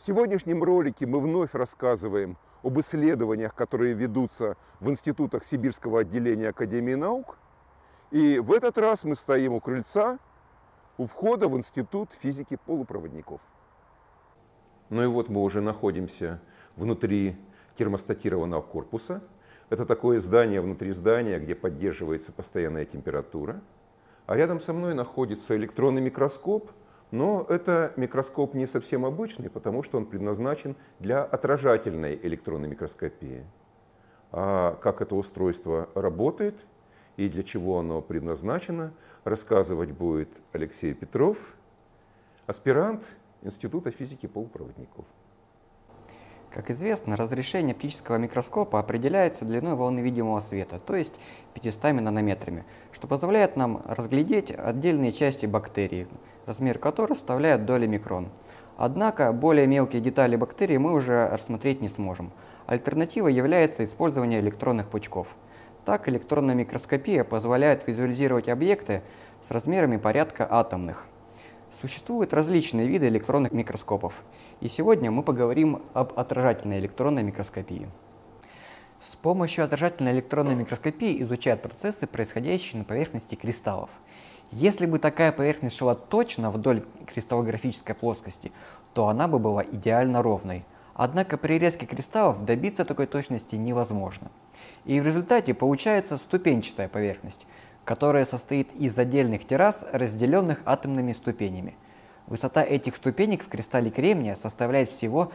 В сегодняшнем ролике мы вновь рассказываем об исследованиях, которые ведутся в институтах Сибирского отделения Академии наук. И в этот раз мы стоим у крыльца, у входа в Институт физики полупроводников. Ну и вот мы уже находимся внутри термостатированного корпуса. Это такое здание внутри здания, где поддерживается постоянная температура. А рядом со мной находится электронный микроскоп, но это микроскоп не совсем обычный, потому что он предназначен для отражательной электронной микроскопии. А как это устройство работает и для чего оно предназначено, рассказывать будет Алексей Петров, аспирант Института физики полупроводников. Как известно, разрешение оптического микроскопа определяется длиной волны видимого света, то есть 500 нанометрами, что позволяет нам разглядеть отдельные части бактерий, размер которой составляет доли микрон. Однако более мелкие детали бактерий мы уже рассмотреть не сможем. Альтернативой является использование электронных пучков. Так, электронная микроскопия позволяет визуализировать объекты с размерами порядка атомных. Существуют различные виды электронных микроскопов, и сегодня мы поговорим об отражательной электронной микроскопии. С помощью отражательной электронной микроскопии изучают процессы, происходящие на поверхности кристаллов. Если бы такая поверхность шла точно вдоль кристаллографической плоскости, то она бы была идеально ровной. Однако при резке кристаллов добиться такой точности невозможно. И в результате получается ступенчатая поверхность, которая состоит из отдельных террас, разделенных атомными ступенями. Высота этих ступенек в кристалле кремния составляет всего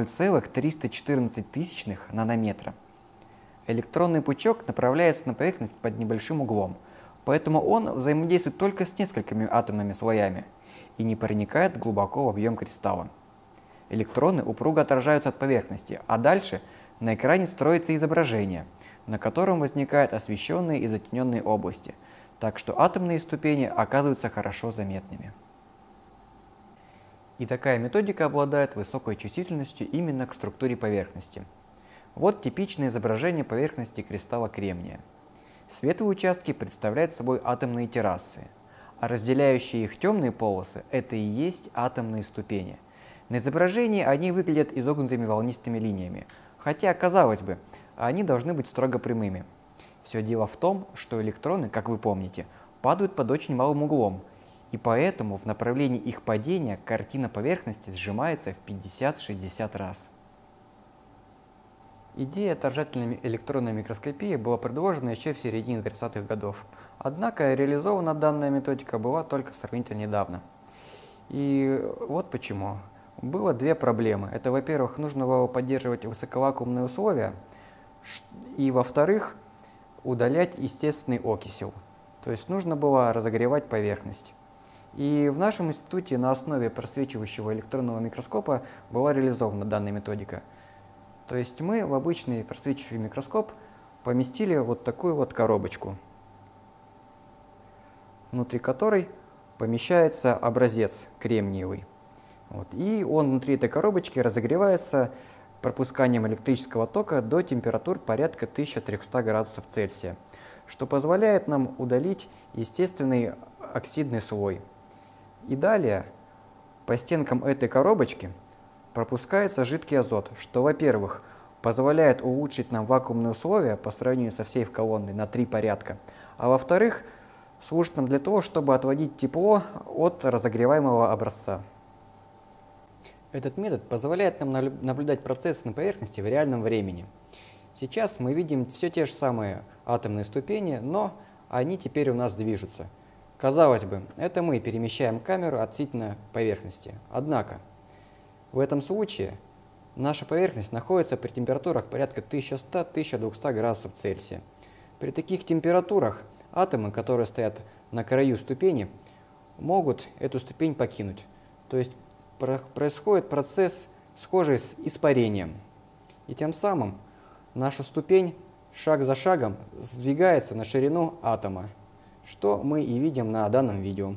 0,314 нанометра. Электронный пучок направляется на поверхность под небольшим углом, поэтому он взаимодействует только с несколькими атомными слоями и не проникает глубоко в объем кристалла. Электроны упруго отражаются от поверхности, а дальше на экране строится изображение, на котором возникают освещенные и затененные области, так что атомные ступени оказываются хорошо заметными. И такая методика обладает высокой чувствительностью именно к структуре поверхности. Вот типичное изображение поверхности кристалла кремния. Светлые участки представляют собой атомные террасы, а разделяющие их темные полосы – это и есть атомные ступени. На изображении они выглядят изогнутыми волнистыми линиями, хотя, казалось бы, они должны быть строго прямыми. Все дело в том, что электроны, как вы помните, падают под очень малым углом, и поэтому в направлении их падения картина поверхности сжимается в 50-60 раз. Идея отражательной электронной микроскопии была предложена еще в середине 30-х годов, однако реализована данная методика была только сравнительно недавно. И вот почему. Было две проблемы. Это, во-первых, нужно было поддерживать высоковакуумные условия, и, во-вторых, удалять естественный окисел. То есть нужно было разогревать поверхность. И в нашем институте на основе просвечивающего электронного микроскопа была реализована данная методика. То есть мы в обычный просвечивающий микроскоп поместили вот такую вот коробочку, внутри которой помещается образец кремниевый. И он внутри этой коробочки разогревается пропусканием электрического тока до температур порядка 1300 градусов Цельсия, что позволяет нам удалить естественный оксидный слой. И далее по стенкам этой коробочки пропускается жидкий азот, что, во-первых, позволяет улучшить нам вакуумные условия по сравнению со всей колонной на 3 порядка, а во-вторых, служит нам для того, чтобы отводить тепло от разогреваемого образца. Этот метод позволяет нам наблюдать процессы на поверхности в реальном времени. Сейчас мы видим все те же самые атомные ступени, но они теперь у нас движутся. Казалось бы, это мы перемещаем камеру относительно поверхности. Однако, в этом случае наша поверхность находится при температурах порядка 1100-1200 градусов Цельсия. При таких температурах атомы, которые стоят на краю ступени, могут эту ступень покинуть. То есть происходит процесс, схожий с испарением. И тем самым наша ступень шаг за шагом сдвигается на ширину атома, что мы и видим на данном видео.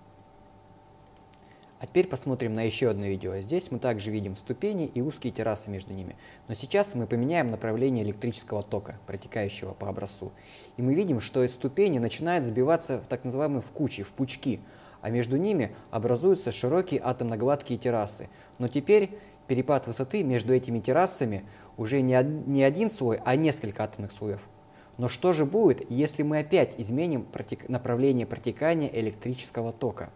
А теперь посмотрим на еще одно видео. Здесь мы также видим ступени и узкие террасы между ними. Но сейчас мы поменяем направление электрического тока, протекающего по образцу. И мы видим, что эти ступени начинают сбиваться в так называемые в кучи, в пучки, а между ними образуются широкие атомно-гладкие террасы. Но теперь перепад высоты между этими террасами уже не один слой, а несколько атомных слоев. Но что же будет, если мы опять изменим направление протекания электрического тока?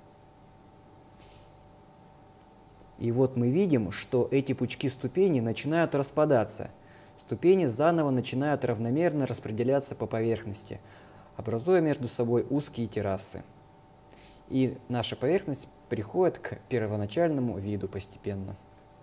И вот мы видим, что эти пучки ступеней начинают распадаться. Ступени заново начинают равномерно распределяться по поверхности, образуя между собой узкие террасы. И наша поверхность приходит к первоначальному виду постепенно.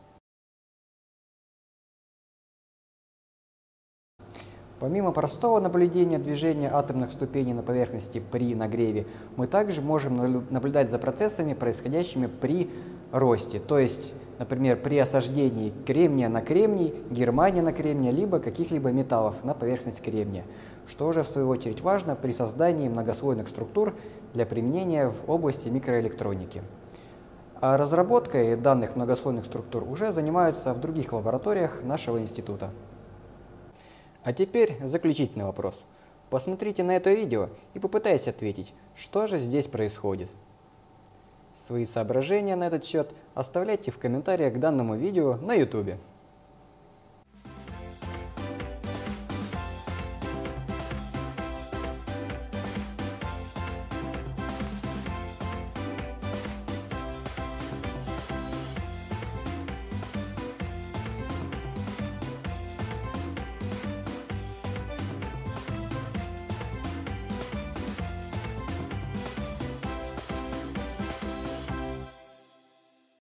Помимо простого наблюдения движения атомных ступеней на поверхности при нагреве, мы также можем наблюдать за процессами, происходящими при росте. То есть, например, при осаждении кремния на кремний, германия на кремния, либо каких-либо металлов на поверхность кремния, что уже в свою очередь важно при создании многослойных структур для применения в области микроэлектроники. А разработкой данных многослойных структур уже занимаются в других лабораториях нашего института. А теперь заключительный вопрос. Посмотрите на это видео и попытайтесь ответить, что же здесь происходит. Свои соображения на этот счет оставляйте в комментариях к данному видео на YouTube.